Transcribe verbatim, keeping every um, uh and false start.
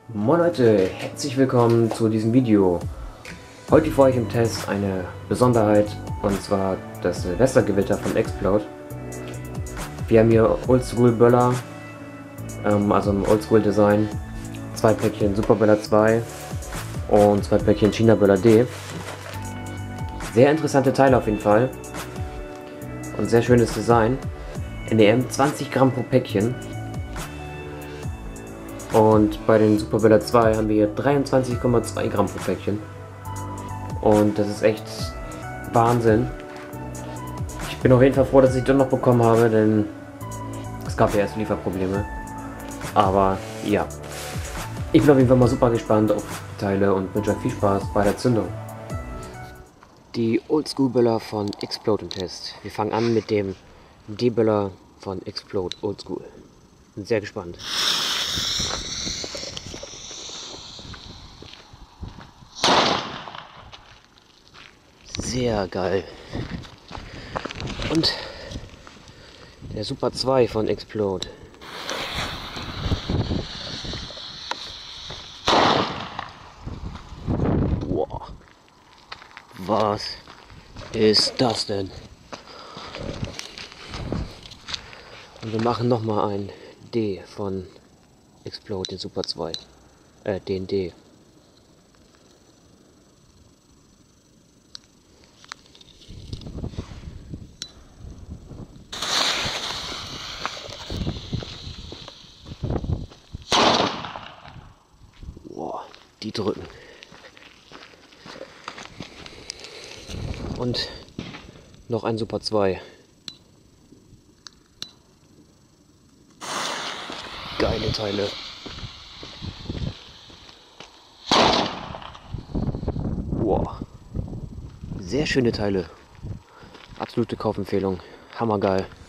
Moin Leute, herzlich willkommen zu diesem Video. Heute für euch im Test eine Besonderheit, und zwar das Silvestergewitter von Explode. Wir haben hier Oldschool Böller, ähm, also im Oldschool Design, zwei Päckchen Super Böller zwei und zwei Päckchen China Böller D. Sehr interessante Teile auf jeden Fall und sehr schönes Design. N E M zwanzig Gramm pro Päckchen. Und bei den Super Böller zwei haben wir hier dreiundzwanzig Komma zwei Gramm pro Päckchen. Und das ist echt Wahnsinn. Ich bin auf jeden Fall froh, dass ich das noch bekommen habe, denn es gab ja erst Lieferprobleme. Aber ja, ich bin auf jeden Fall mal super gespannt auf die Teile und wünsche euch viel Spaß bei der Zündung. Die Oldschool Böller von Explode im Test. Wir fangen an mit dem D-Böller von Explode Oldschool. Bin sehr gespannt. Sehr geil. Und der Super zwei von Explode. Boah. Was ist das denn? Und wir machen noch mal ein D von Explode, den Super zwei. Äh, den D. Boah, die drücken. Und noch ein Super zwei. Geile Teile. Boah. Sehr schöne Teile. Absolute Kaufempfehlung. Hammergeil.